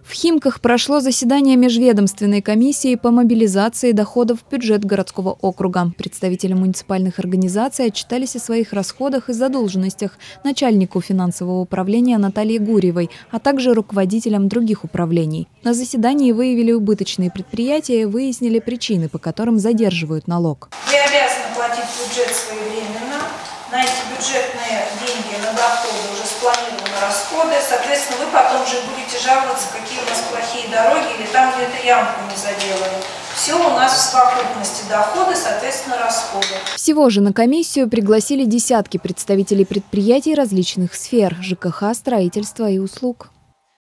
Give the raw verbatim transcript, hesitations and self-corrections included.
В Химках прошло заседание межведомственной комиссии по мобилизации доходов в бюджет городского округа. Представители муниципальных организаций отчитались о своих расходах и задолженностях начальнику финансового управления Наталье Гурьевой, а также руководителям других управлений. На заседании выявили убыточные предприятия и выяснили причины, по которым задерживают налог. Вы обязаны платить бюджет своевременно. На эти бюджетные деньги, на доходы уже спланированы расходы. Соответственно, вы потом же будете жаловаться, какие у нас плохие дороги или там где-то ямку не заделали. Все у нас в совокупности доходы, соответственно, расходы. Всего же на комиссию пригласили десятки представителей предприятий различных сфер – ЖКХ, строительства и услуг.